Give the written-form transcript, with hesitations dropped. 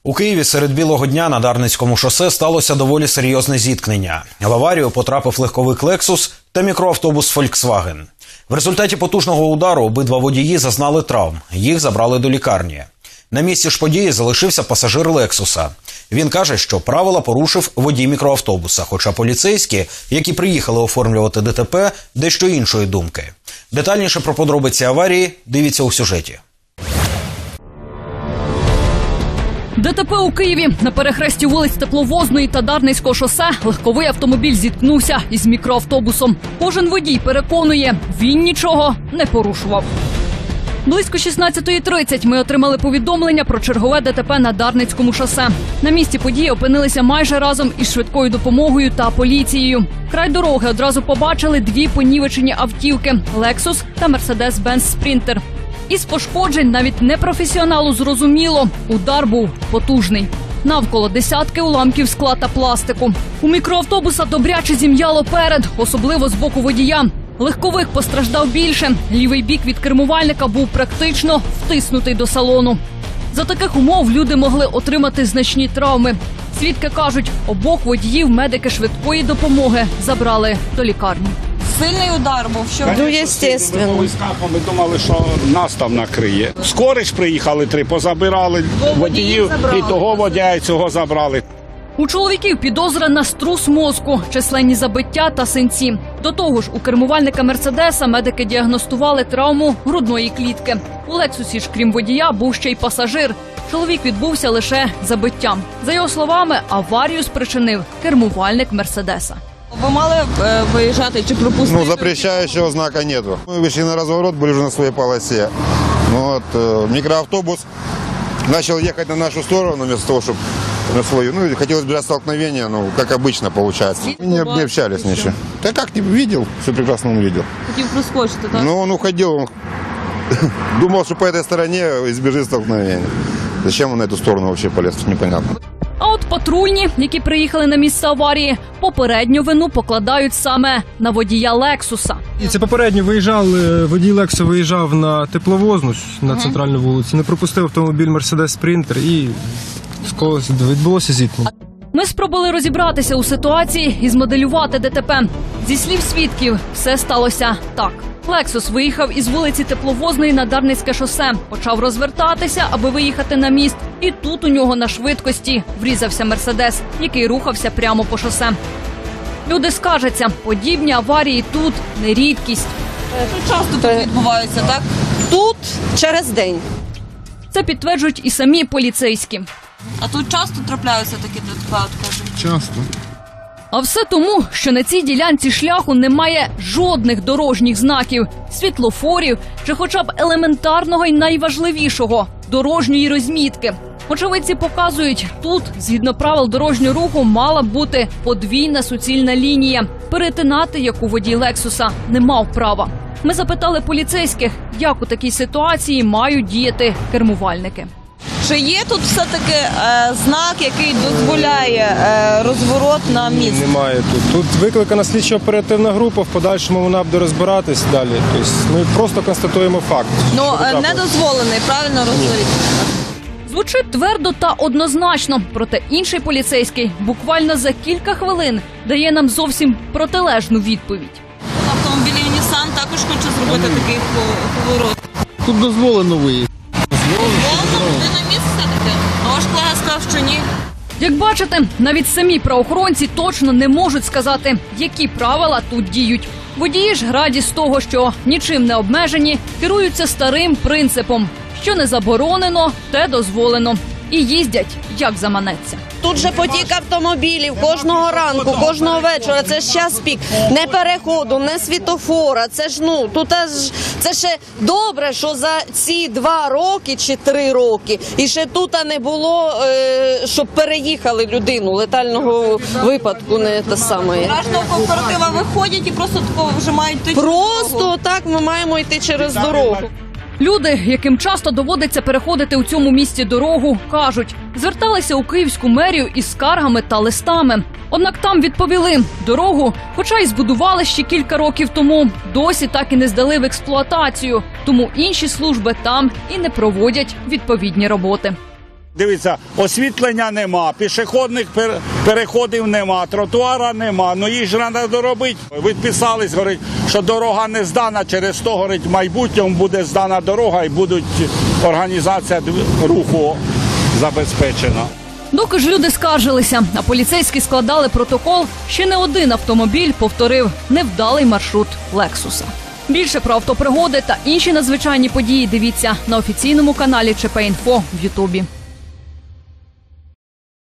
У Києві серед білого дня на Дарницькому шосе сталося доволі серйозне зіткнення. В аварію потрапив легковик «Лексус» та мікроавтобус «Фольксваген». В результаті потужного удару обидва водії зазнали травм. Їх забрали до лікарні. На місці ж події залишився пасажир «Лексуса». Він каже, що правила порушив водій мікроавтобуса, хоча поліцейські, які приїхали оформлювати ДТП, дещо іншої думки. Детальніше про подробиці аварії дивіться у сюжеті. ДТП у Києві. На перехресті вулиць Тепловозної та Дарницького шосе легковий автомобіль зіткнувся із мікроавтобусом. Кожен водій переконує, він нічого не порушував. Близько 16:30 ми отримали повідомлення про чергове ДТП на Дарницькому шосе. На місці події опинилися майже разом із швидкою допомогою та поліцією. Край дороги одразу побачили дві понівечені автівки – «Лексус» та «Мерседес-Бенц Спрінтер». Із пошкоджень навіть непрофесіоналу зрозуміло – удар був потужний. Навколо десятки уламків скла та пластику. У мікроавтобуса добряче зім'яло перед, особливо з боку водія. Легковик постраждав більше. Лівий бік від кермувальника був практично втиснутий до салону. За таких умов люди могли отримати значні травми. Свідки кажуть, обох водіїв медики швидкої допомоги забрали до лікарні. Сильний удар був, що? Ну, естественно. Ми думали, що нас там накриє. Скорість приїхали, 3 позабирали водіїв, і того водія, і цього забрали. У чоловіків підозра на струс мозку, численні забиття та синці. До того ж, у кермувальника «Мерседеса» медики діагностували травму грудної клітки. У «Лексусі» ж, крім водія, був ще й пасажир. Чоловік відбувся лише забиттям. За його словами, аварію спричинив кермувальник «Мерседеса». Ви мали виїжджати чи пропустити? Ну, запрещающего знака нету. Мы вышли на разворот, были уже на своей полосе. Вот, микроавтобус начал ехать на нашу сторону, вместо того, чтобы на свою. Ну, хотелось бы столкновения, ну, как обычно получается. Мы не общались ничего. Да как, не видел, все прекрасно он видел. Хотів проскочити, так? Ну, он уходил, он думал, что по этой стороне избежит столкновения. Зачем он на эту сторону вообще полез, непонятно. А от патрульні, які приїхали на місце аварії, попередню вину покладають саме на водія «Лексуса». І це попередньо водій «Лексу» виїжджав на Тепловозну, на центральну вулицю, не пропустив автомобіль «Мерседес Спрінтер» і відбулося зіткнення. Ми спробували розібратися у ситуації і змоделювати ДТП. Зі слів свідків, все сталося так. «Лексус» виїхав із вулиці Тепловозної на Дарницьке шосе, почав розвертатися, аби виїхати на міст. І тут у нього на швидкості врізався «Мерседес», який рухався прямо по шосе. Люди скаржаться, подібні аварії тут не рідкість. Тут часто тут відбуваються, так? Тут через день. Це підтверджують і самі поліцейські. А тут часто трапляються такі ДТП, кажуть? Часто. А все тому, що на цій ділянці шляху немає жодних дорожніх знаків, світлофорів чи хоча б елементарного і найважливішого – дорожньої розмітки. Очевидці показують, тут, згідно правил дорожнього руху, мала б бути подвійна суцільна лінія, перетинати яку водій «Лексуса» не мав права. Ми запитали поліцейських, як у такій ситуації мають діяти кермувальники. Чи є тут все-таки знак, який дозволяє розворот на міст? Немає тут. Тут викликана слідчо-оперативна група, в подальшому вона буде розбиратись далі. Тобто ми просто констатуємо факт. Ну, не дозволений, правильно розумієте? Звучить твердо та однозначно, проте інший поліцейський буквально за кілька хвилин дає нам зовсім протилежну відповідь. Автомобілі «Нісан» також хоче зробити такий поворот. Тут дозволено виїзд. Дозволено? Буде на місце все-таки? А ваш колега сказав, що ні. Як бачите, навіть самі правоохоронці точно не можуть сказати, які правила тут діють. Водії ж раді з того, що нічим не обмежені, керуються старим принципом – що не заборонено, те дозволено. І їздять, як заманеться. Тут же потік автомобілів кожного ранку, кожного вечора. Це ж час пік. Не переходу, не світофора. Це ж, ну, тут це ще добре, що за ці 2 роки чи 3 роки і ще тут не було, щоб переїхали людину. Летального випадку не те саме. Кожного кооператива виходять і просто такого вже мають йти. Просто так ми маємо йти через дорогу. Люди, яким часто доводиться переходити у цьому місті дорогу, кажуть, зверталися у Київську мерію із скаргами та листами. Однак там відповіли, дорогу, хоча й збудували ще кілька років тому, досі так і не здали в експлуатацію. Тому інші служби там і не проводять відповідні роботи. Дивіться, освітлення нема, пішохідних переходів нема, тротуара нема, ну їх ж треба доробити. Відписались, говорить, що дорога не здана, через то, говорить, в майбутньому буде здана дорога і буде організація руху забезпечена. Доки ж люди скаржилися, а поліцейські складали протокол, ще не один автомобіль повторив невдалий маршрут «Лексуса». Більше про автопригоди та інші надзвичайні події дивіться на офіційному каналі ЧП Інфо в Ютубі.